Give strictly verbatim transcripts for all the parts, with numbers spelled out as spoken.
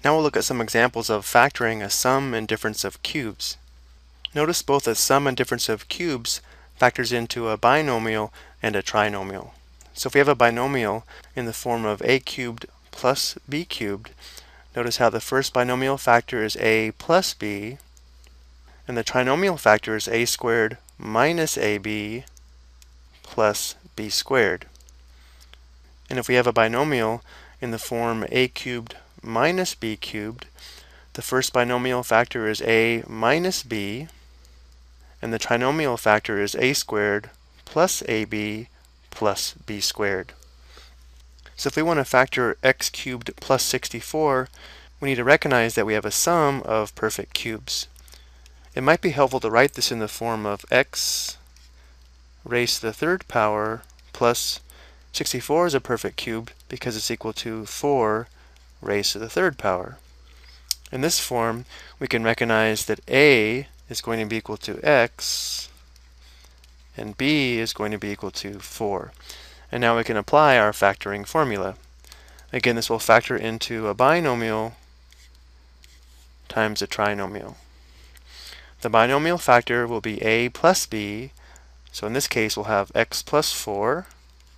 Now we'll look at some examples of factoring a sum and difference of cubes. Notice both a sum and difference of cubes factors into a binomial and a trinomial. So if we have a binomial in the form of a cubed plus b cubed, notice how the first binomial factor is a plus b, and the trinomial factor is a squared minus ab plus b squared. And if we have a binomial in the form a cubed minus b cubed, the first binomial factor is a minus b, and the trinomial factor is a squared plus ab plus b squared. So if we want to factor x cubed plus sixty-four, we need to recognize that we have a sum of perfect cubes. It might be helpful to write this in the form of x raised to the third power plus sixty-four is a perfect cube because it's equal to four raised to the third power. In this form, we can recognize that a is going to be equal to x and b is going to be equal to four. And now we can apply our factoring formula. Again, this will factor into a binomial times a trinomial. The binomial factor will be a plus b, so in this case we'll have x plus four.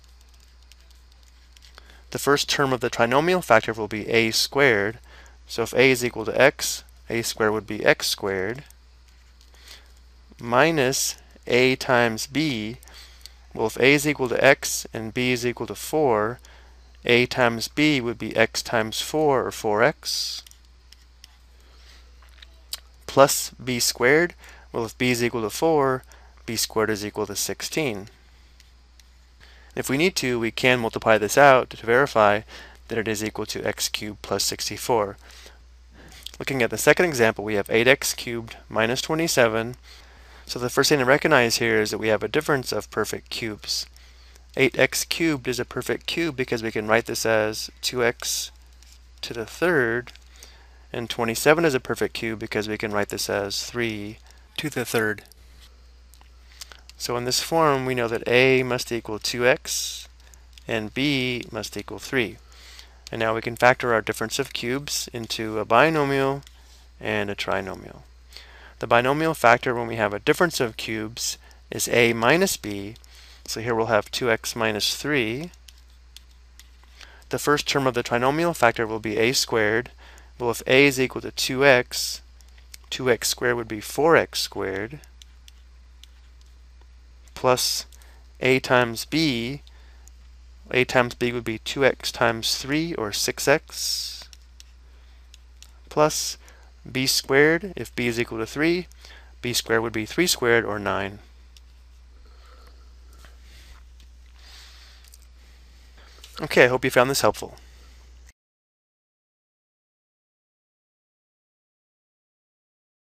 The first term of the trinomial factor will be a squared, so if a is equal to x, a squared would be x squared, minus a times b. Well, if a is equal to x and b is equal to four, a times b would be x times four, or four x, plus b squared. Well, if b is equal to four, b squared is equal to sixteen. If we need to, we can multiply this out to verify that it is equal to x cubed plus sixty-four. Looking at the second example, we have eight x cubed minus twenty-seven. So the first thing to recognize here is that we have a difference of perfect cubes. eight x cubed is a perfect cube because we can write this as two x to the third, and twenty-seven is a perfect cube because we can write this as three to the third. So in this form, we know that a must equal two x and b must equal three. And now we can factor our difference of cubes into a binomial and a trinomial. The binomial factor when we have a difference of cubes is a minus b. So here we'll have two x minus three. The first term of the trinomial factor will be a squared. Well, if a is equal to two x, two x squared would be four x squared, plus a times b. a times b would be two x times three, or six x, plus b squared. If b is equal to three, b squared would be three squared, or nine. Okay, I hope you found this helpful.